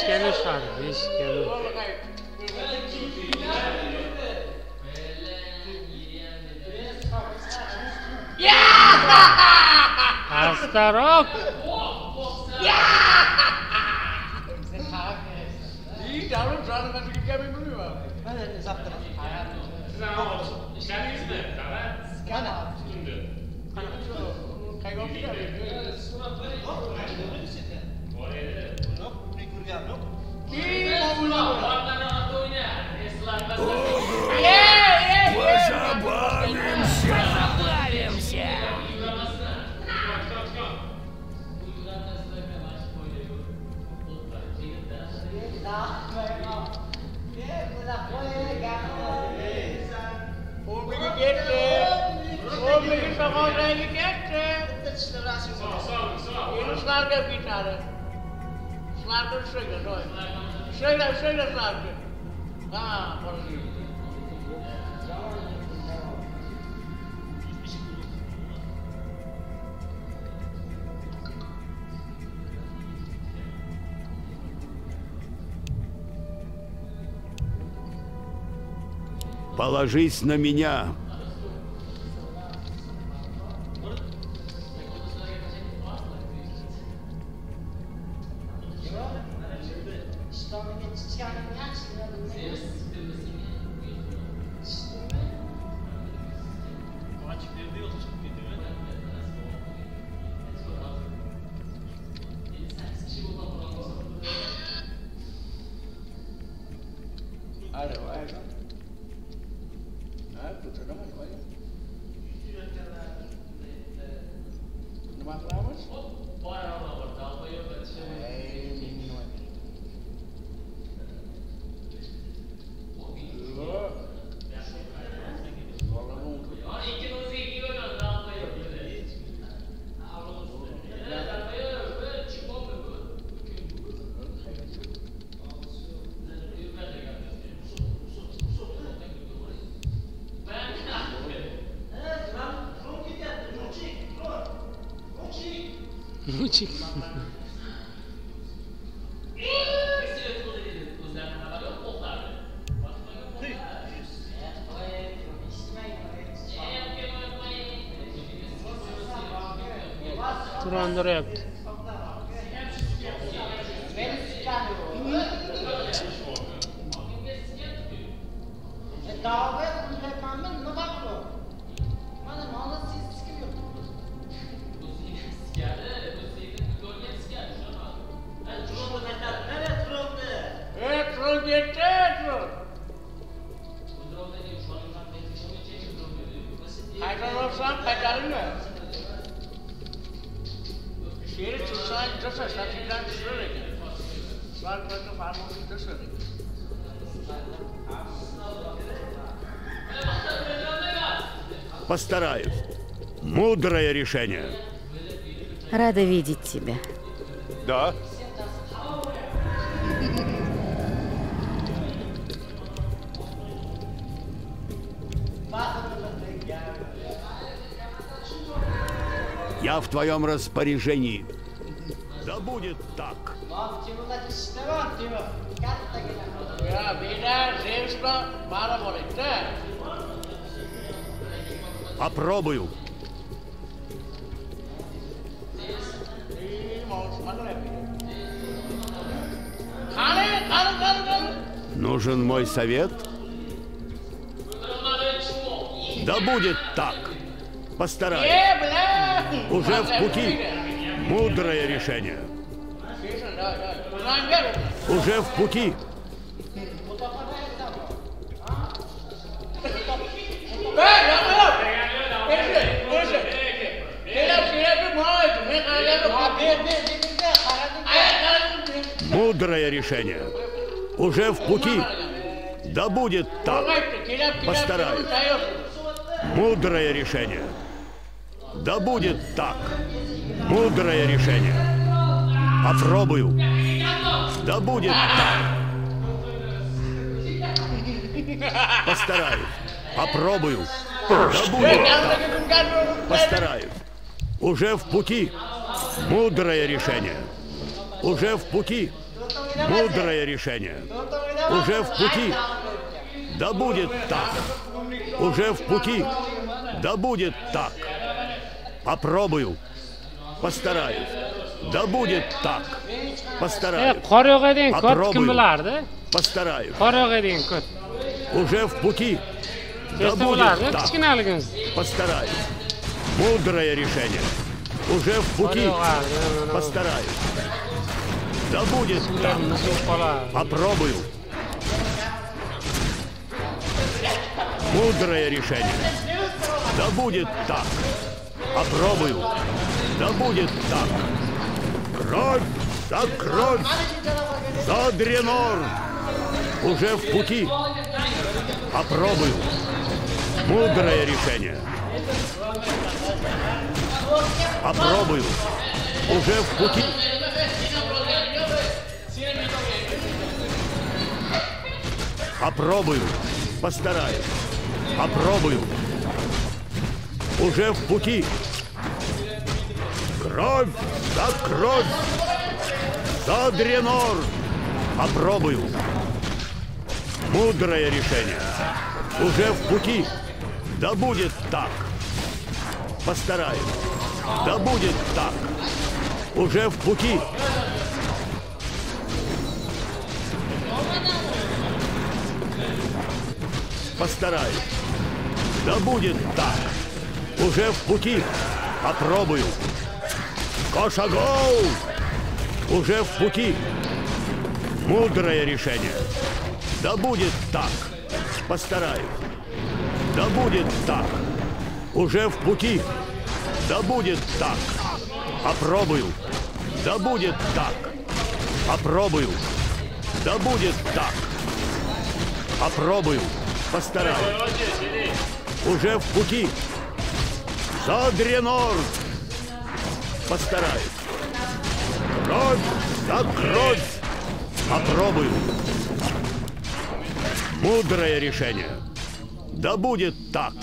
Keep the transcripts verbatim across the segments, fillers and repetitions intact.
kilo sar, besh kilo. Astaroq. İyi davran, canım ben bir kere bilmiyorum abi. Ben de zaptım. İşleriniz mi? Tamam. Kana. Şimdi. Kaybolmuş abi. Yok, ne kurgan yok. İyi olmuyor. Позабавимся! O beni gitti. O beni sokaklara gitti. Yeni slarga bir tane. Slarga şöyle, şöyle, şöyle slarga. Ha, orası. Положись на меня. Hadi vay. Ha, putra mı vay? Ne maklamış? Мучик. Turandıryapti. Dağda kullanmamın ne bakıyor? Bana mağla siz sıkıyor. Evet, troll gitti, troll. Kaydan olsam kaydarım mı? Şehri tutsan dışarı, saçından dışarı. Sual koydu farmonu dışarı. Постараюсь. Мудрое решение. Рада видеть тебя. Да. Я в твоем распоряжении. Да будет так. Ya beyler, Zeus'la bana var etti. Попробую. İyi, mağazıma da yapıyor. Kale, kale, kale, kale. Нужен мой совет? Да будет так. Постараюсь. Ye, bile. Уже в пути. Мудрое решение. Ulan gel. Уже в пути. Hey, yapma. Neyse, neyse. Şeyler, şeyler bir muhabbet. Ne kadar da bir, bir, bir, bir, bir, Мудрое решение. Уже в пути. Да будет так. Постараюсь. Мудрое решение. Да будет так. Мудрое решение. Попробую. Да будет так. Постараюсь. Попробую. Да будет так. Постараюсь. Уже в пути. Мудрое решение. Уже в пути. Мудрое решение. Уже в пути. Да будет так. Уже в пути. Да будет так. Попробую. Постараюсь. Да будет так. E, Постараюсь. qor yo'q eding, ko't kim Попробую. bilardi? Постараюсь. Qor yo'q eding, ko't. Уже в пути. Да Kesda будет bilardi, так. kichkinaligimiz. Постараюсь. Мудрое решение. Уже в Qor пути. yog'ardi. Постараюсь. Да будет так. Suvlarimiz yo'q qolardi. Попробую. Мудрое решение. Да будет так. Попробую. Да будет так. Кровь за кровь. За Дренор. Уже в пути. Попробую. Мудрое решение. Попробую. Уже в пути. Попробую. Постараюсь. Попробую. Уже в пути. Кровь за кровь. За Дренор. Попробую. Мудрое решение. Уже в пути. Да будет так. Постараюсь. Да будет так. Уже в пути. Постараюсь. Да будет так. Уже в пути. Попробую. Кошагол! Уже в пути. Мудрое решение. Да будет так. Постараюсь. Да будет так. Уже в пути. Да будет так. Попробую. Да будет так. Попробую. Да будет так. Попробую. Постараюсь. Уже в пути. За Дренор. Постараюсь. Кровь за кровь. Попробую. Мудрое решение. Да будет так.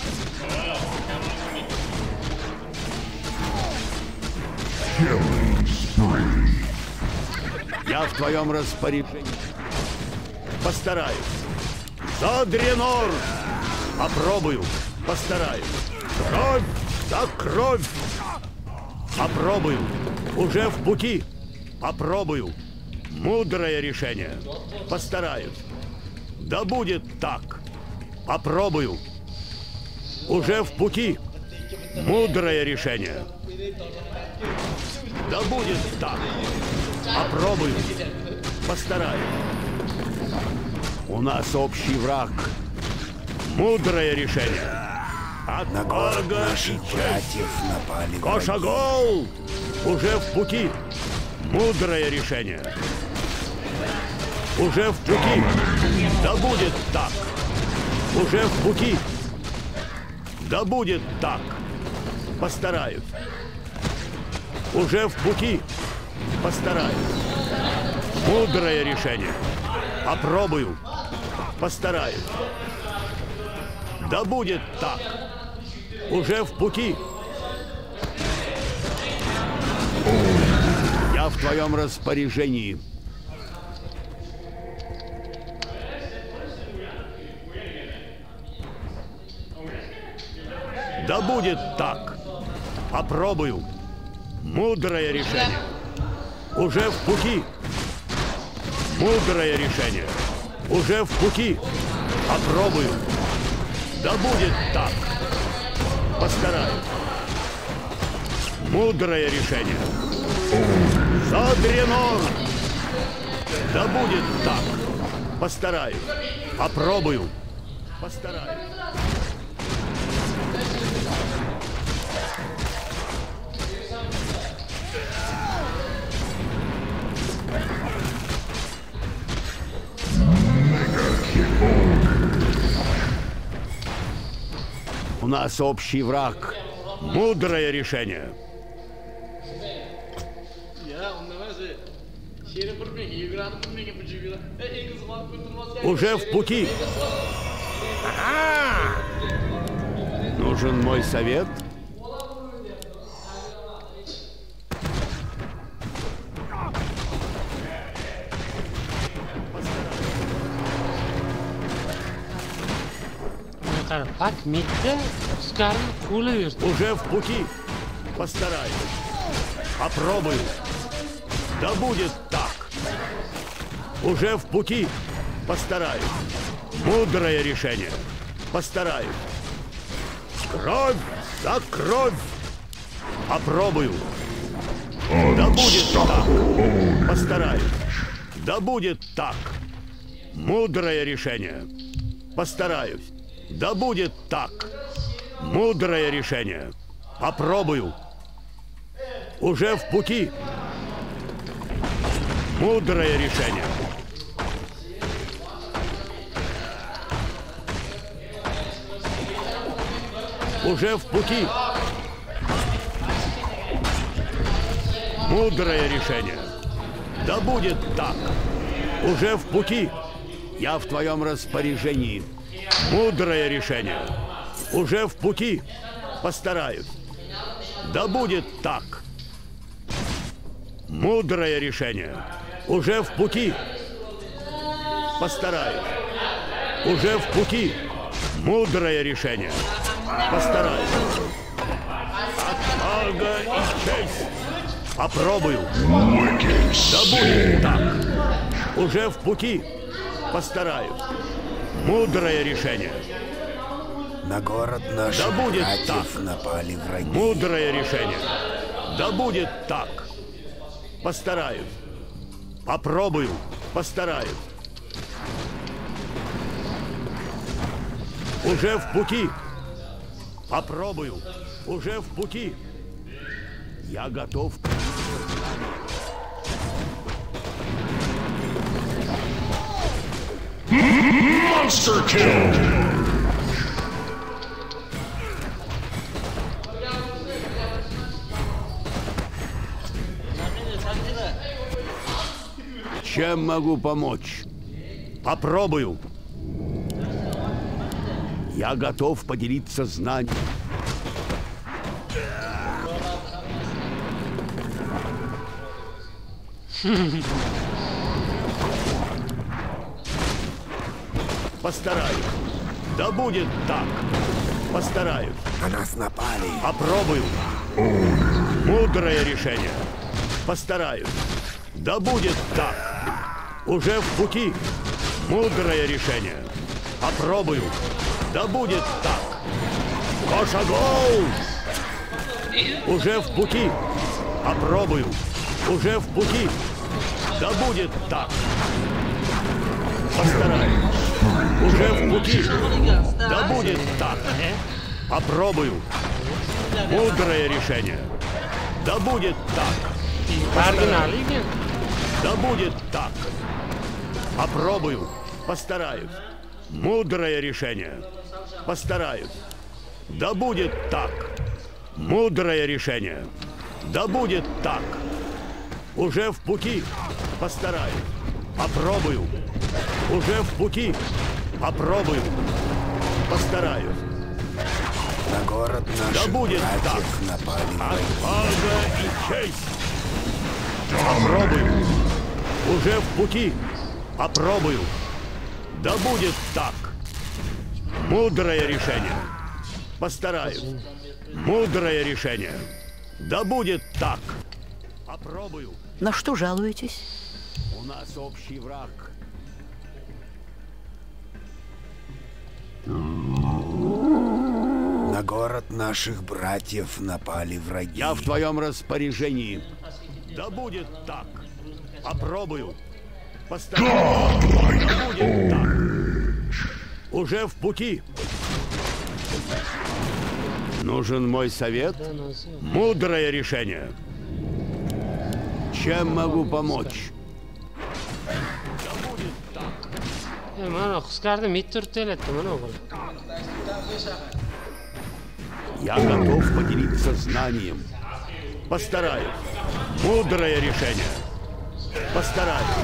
Я в твоем распоряжении. Постараюсь. За Дренор. Попробую. Постараюсь. Кровь за кровь. Попробую. Уже в пути. Попробую. Мудрое решение. Постараюсь. Да будет так. Попробую. Уже в пути. Мудрое решение. Да будет так. Попробую. Постараюсь. У нас общий враг. Мудрое решение. От На город Орга наших братьев напали враги. Кошагол! Уже в пути. Мудрое решение. Уже в пути. Да будет так. Уже в пути. Да будет так. Постараюсь. Уже в пути. Постараюсь. Мудрое решение. Попробую. Постараюсь. Да будет так. Уже в пути. Я в твоем распоряжении. Да будет так. Попробую. Мудрое решение. Уже в пути. Мудрое решение. Уже в пути. Попробую. Да будет так. Постараюсь. Мудрое решение. За Дренор. Да будет так. Постараюсь. Попробую. Постараюсь. У нас общий враг. Мудрое решение. Уже в пути. Нужен мой совет? qara, pak mitda Oskarni qo'li yurdi. Уже в пути. Постараюсь. Попробую. Да будет так. Уже в пути. Постараюсь. Мудрое решение. Постараюсь. Кровь за кровь. Попробую. Да будет так. Постараюсь. Да будет так. Мудрое решение. Постараюсь. Да будет так. Мудрое решение. Попробую. Уже в пути. Мудрое решение. Уже в пути. Мудрое решение. Да будет так. Уже в пути. Я в твоем распоряжении. Мудрое решение. Уже в пути. Постараюсь. Да будет так. Мудрое решение. Уже в пути. Постараюсь. Уже в пути. Мудрое решение. Постараюсь. Отвага и честь. Попробую. Да будет так. Уже в пути. Постараюсь. Мудрое решение. На город наших Да будет братьев так. напали враги. Мудрое решение. Да будет так. Постараюсь. Попробую. Постараюсь. Уже в пути. Попробую. Уже в пути. Я готов. Monster kill! Чем могу помочь? Попробую. Я готов поделиться знанием. Постараюсь. Да будет так. Постараюсь. На нас напали. Попробую. Мудрое решение. Постараюсь. Да будет так. Уже в пути. Мудрое решение. Попробую. Да будет так. Кошагол! Уже в пути. Попробую. Уже в пути. Да будет так. Постараюсь. Уже в пути. Да будет так. Попробую. Мудрое решение. Да будет так. Кардинал ekan. Да будет так. Попробую. Постараюсь. Мудрое решение. Постараюсь. Да будет так. Мудрое решение. Да будет так. Уже в пути. Постараюсь. Попробую. Уже в пути. Попробую. Постараюсь. На город наших Да будет братьев напали враги. Отвага и честь. Попробую. Уже в пути. Попробую. Да будет так. Мудрое решение. Постараюсь. Мудрое решение. Да будет так. Попробую. На что жалуетесь? У нас общий враг. На город наших братьев напали враги. Я в твоем распоряжении. Да будет так. Попробую. Постараюсь. Да будет так. Уже в пути. Нужен мой совет? Мудрое решение. Чем могу помочь? Да будет так. Mana Oskarni mit turtelayapti, mana o'g'il. Я готов поделиться знанием. Постараюсь. Мудрое решение. Постараюсь.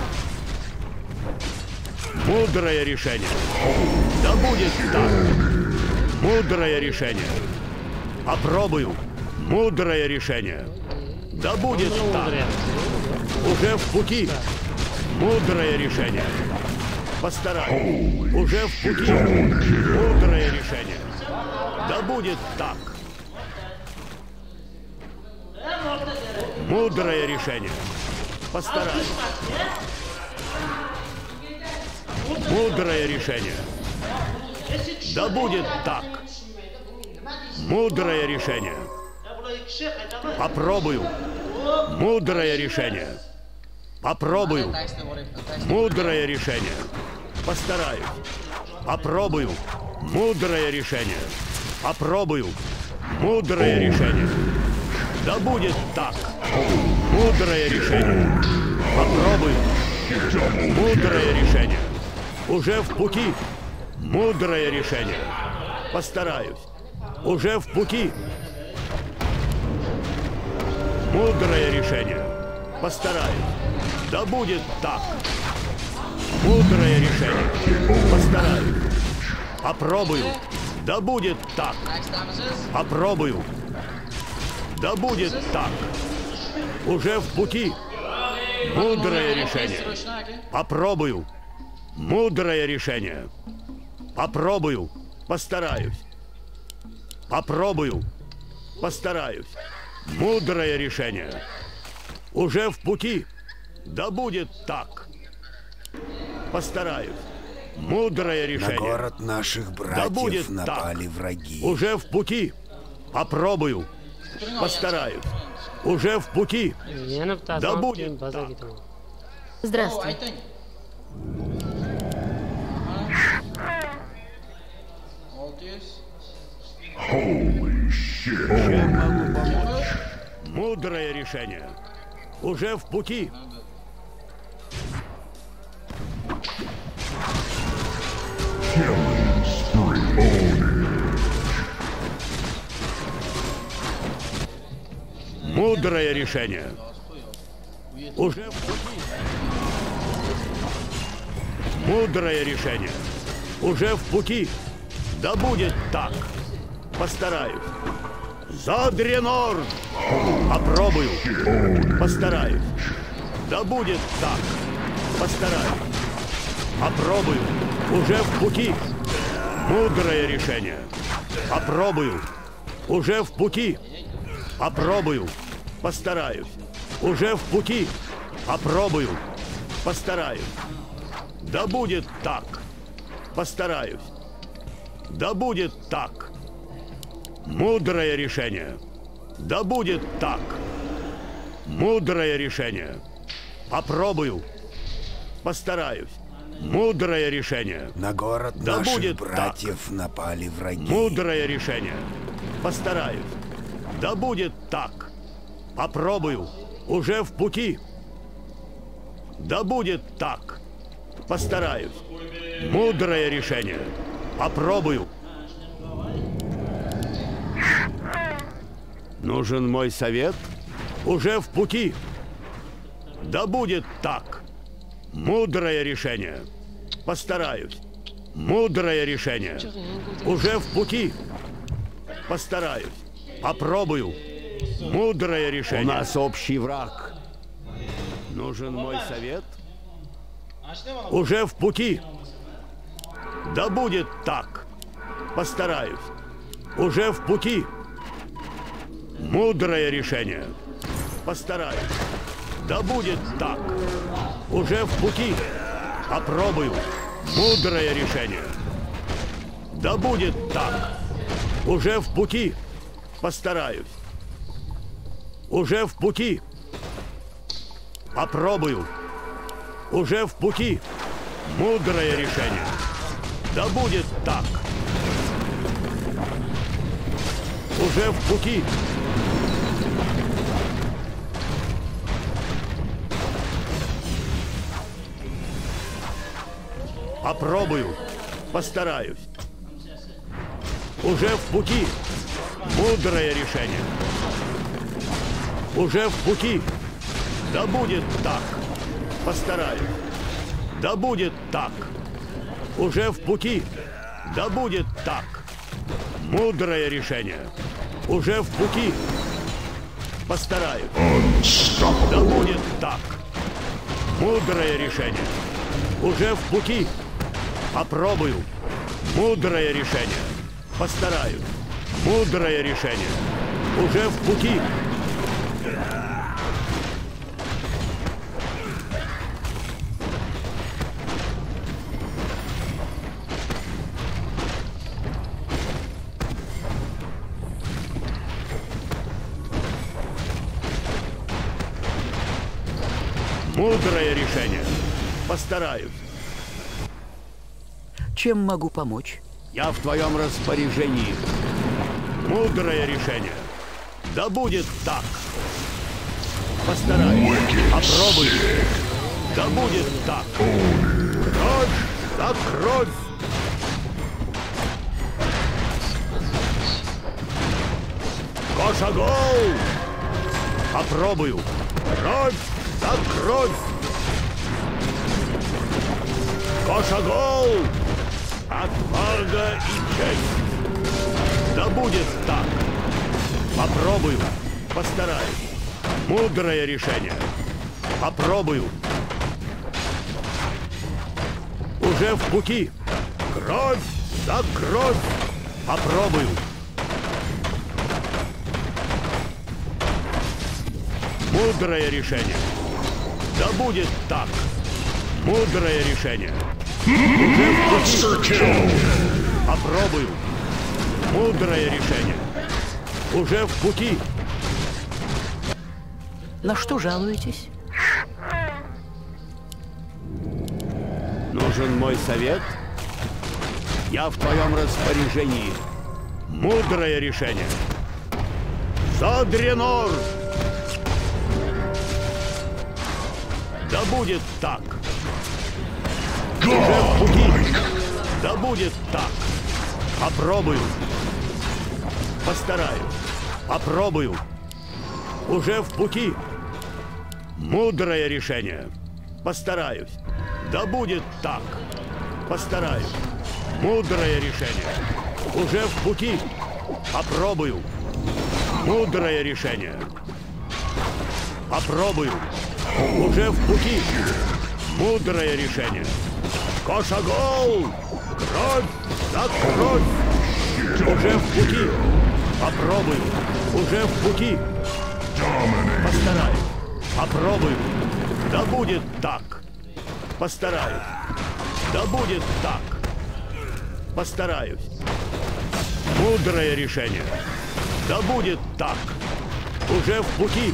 Мудрое решение. Да будет так. Мудрое решение. Попробую. Мудрое решение. Да будет так. Уже в пути. Мудрое решение. Постараюсь. Уже в пути. Мудрое решение. Да будет так. Мудрое решение. Постараюсь. Мудрое решение. Да будет так. Мудрое решение. Попробую. Мудрое решение. Попробую. Мудрое решение. Постараюсь. Попробую. Мудрое решение. Попробую. Мудрое решение. Да будет так. Мудрое решение. Попробую. Мудрое решение. Уже в пути. Мудрое решение. Постараюсь. Уже в пути. Мудрое решение. Постараюсь. Да будет так. Мудрое решение. Постараюсь. Попробую. Да будет так. Попробую. Да будет так. Уже в пути. Мудрое решение. Попробую. Мудрое решение. Попробую. Постараюсь. Попробую. Постараюсь. Мудрое решение. Уже в пути. Да будет так. Постараюсь. Мудрое решение. На город наших Да будет братьев напали так. враги. Уже в пути. Попробую. Постараюсь. Уже в пути. Yana bittasi Да olib будет keyin bozorga так. ketaman. Здравствуй. Ayting. olti yuz. Holy shit. Чем могу помочь? Мудрое решение. Уже в пути. Killing spree. Own Мудрое решение. Уже в пути. Мудрое решение. Уже в пути. Да будет так. Постараюсь. За Дренор! Попробую. Постараюсь. Да будет так. Постараюсь. Попробую. Уже в пути. Мудрое решение. Попробую. Уже в пути. Попробую. Постараюсь. Уже в пути. Попробую. Постараюсь. Да будет так. Постараюсь. Да будет так. Мудрое решение. Да будет так. Мудрое решение. Попробую. Постараюсь. Мудрое решение. На город Да наших будет братьев напали враги. Мудрое решение. Постараюсь. Да будет так. Попробую. Уже в пути. Да будет так. Постараюсь. Мудрое решение. Попробую. Нужен мой совет? Уже в пути. Да будет так. Мудрое решение. Постараюсь. Мудрое решение. Уже в пути. Постараюсь. Попробую. Мудрое решение. У нас общий враг. Нужен мой совет? Уже в пути. Да будет так. Постараюсь. Уже в пути. Мудрое решение. Постараюсь. Да будет так. Уже в пути. Попробую. Мудрое решение. Да будет так. Уже в пути. Постараюсь. Уже в пути. Попробую. Уже в пути. Мудрое решение. Да будет так. Уже в пути. Попробую. Постараюсь. Уже в пути. Мудрое решение. Уже в пути. Да будет так. Постараюсь. Да будет так. Уже в пути. Да будет так. Мудрое решение. Уже в пути. Постараюсь. Да будет так. Мудрое решение. Уже в пути. Попробую. Мудрое решение. Постараюсь. Мудрое решение. Уже в пути. Мудрое решение. Постараюсь. Чем могу помочь? Я в твоем распоряжении. Мудрое решение. Да будет так. Постараюсь. Попробуй. Да будет так. Кровь за кровь. Кошагол. Попробую. Кровь за кровь. Кошагол. Отвага и честь. Да будет так. Попробую. Постараюсь. Мудрое решение. Попробую. Уже в пути. Кровь за кровь. Попробую. Мудрое решение. Да будет так. Мудрое решение. Уже в пути. Попробую. Мудрое решение. Уже в пути. На что жалуетесь? Нужен мой совет? Я в твоем распоряжении. Мудрое решение. Задренор! Да будет так. Уже в пути. Да будет так. Попробую. Постараюсь. Попробую. Уже в пути. Мудрое решение. Постараюсь. Да будет так. Постараюсь. Мудрое решение. Уже в пути. Попробую. Мудрое решение. Попробую. Уже в пути. Мудрое решение. Кошагол! Кровь за кровь! Уже в пути. Попробую. Уже в пути. Постараюсь. Попробую. Да будет так. Постараюсь. Да будет так. Постараюсь. Мудрое решение. Да будет так. Уже в пути.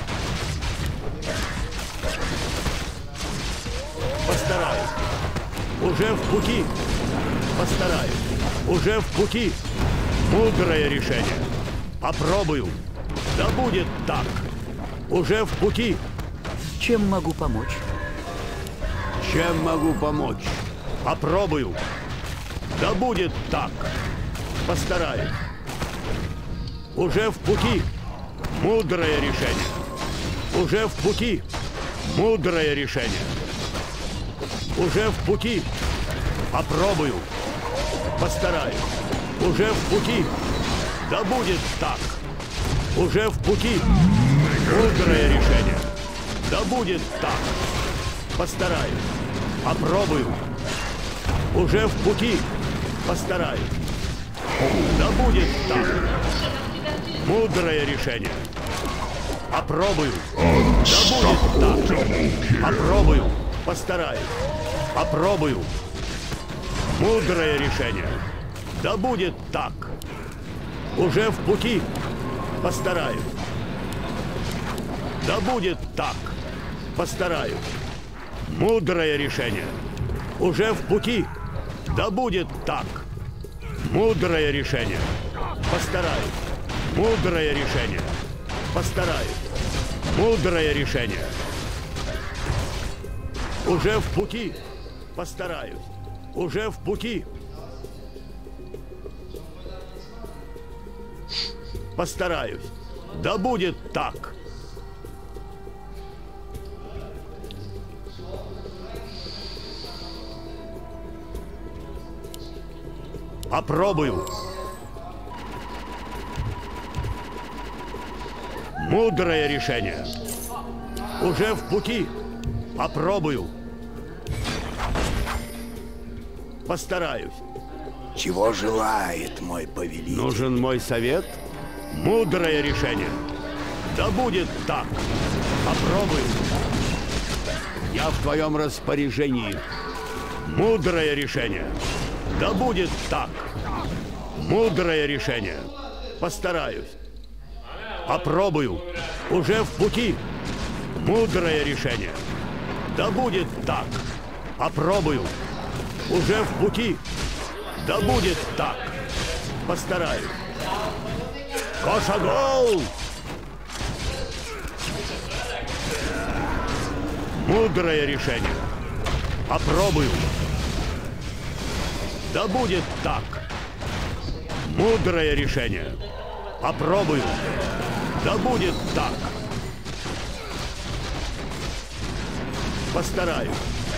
Постараюсь. Уже в пути. Постараюсь. Уже в пути. Мудрое решение. Попробую. Да будет так. Уже в пути. Чем могу помочь? Чем могу помочь? Попробую. Да будет так. Постараюсь. Уже в пути. Мудрое решение. Уже в пути. Мудрое решение. Уже в пути. Попробую. Постараюсь. Уже в пути. Да будет так. Уже в пути. Мудрое решение. Да будет так. Постараюсь. Попробую. Уже в пути. Постараюсь. Да будет так. Мудрое решение. Попробую. Да будет так. Попробую. Постараюсь. Попробую. Мудрое решение. Да будет так. Уже в пути. Постараюсь. Да будет так. Постараюсь. Мудрое решение. Уже в пути. Да будет так. Мудрое решение. Постараюсь. Мудрое решение. Постараюсь. Мудрое решение. Уже в пути. Постараюсь. Уже в пути. Постараюсь. Да будет так. Попробую. Мудрое решение. Уже в пути. Попробую. Постараюсь. Чего желает мой повелитель? Нужен мой совет? Мудрое решение. Да будет так. Попробуй. Я в твоем распоряжении. Мудрое решение. Да будет так. Мудрое решение. Постараюсь. Попробую. Уже в пути. Мудрое решение. Да будет так. Попробую. Уже в пути. Да будет так. Постараюсь. Кошагол! Мудрое решение. Попробую. Да будет так. Мудрое решение. Попробую. Да будет так. Постараюсь.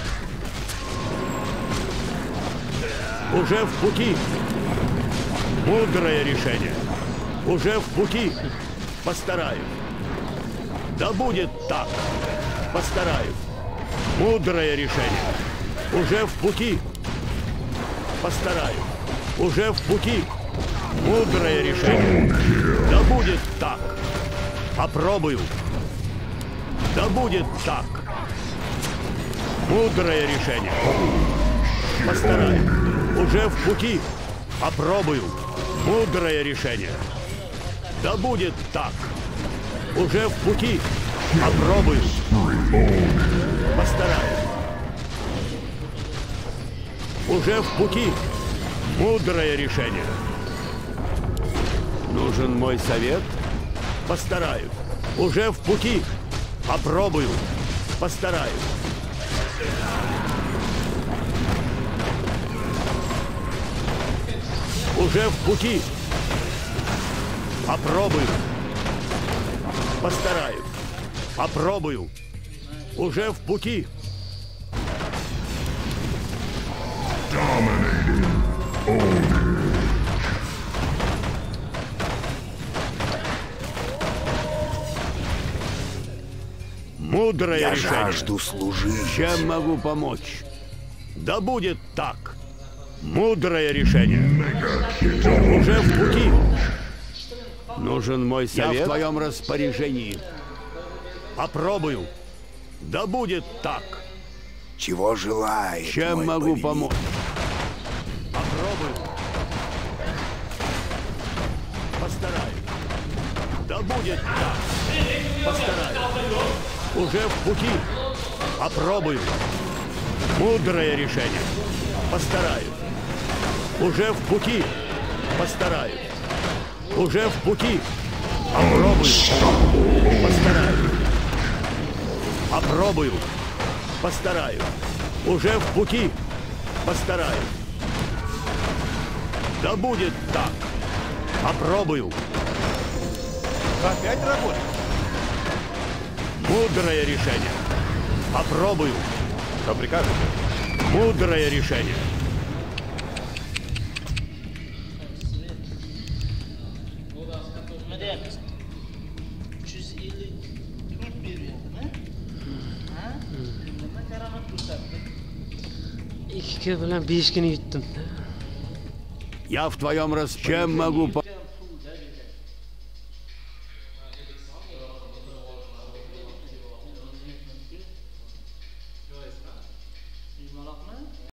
Уже в пути. Мудрое решение. Уже в пути. Постараюсь. Да будет так. Постараюсь. Мудрое решение. Уже в пути. Постараюсь. Уже в пути. Мудрое решение. Да будет так. Попробую. Да будет так. Мудрое решение. Постараюсь. Уже в пути. Попробую. Мудрое решение. Да будет так. Уже в пути. Попробую. Постараюсь. Уже в пути. Мудрое решение. Нужен мой совет? Постараюсь. Уже в пути. Попробую. Постараюсь. Уже в пути. Попробую. Постараюсь. Попробую. Уже в пути. Dominating. Ownage. Мудрое Я решение. жажду служить. Чем могу помочь? Да будет так. Мудрое решение. Уже в пути. Нужен мой совет. Я в твоем распоряжении. Попробую. Да будет так. Чего желает Чем мой могу повелитель? помочь? Попробую. Постараюсь. Да будет так. Постараюсь. Уже в пути. Попробую. Мудрое решение. Постараюсь. Уже в пути. Постараюсь. Уже в пути. Попробую. Постараюсь. Попробую. Постараюсь. Уже в пути. Постараюсь. Да будет так. Попробую. Опять работает? Мудрое решение. Попробую. Что прикажете? Мудрое решение. uch yuz ellik to'rt beryaptimi? Ha? Nima karomat ko'rsatdi? ikki kun bilan besh kun yutdim. Я в твоем распоряжении. Чем могу помочь?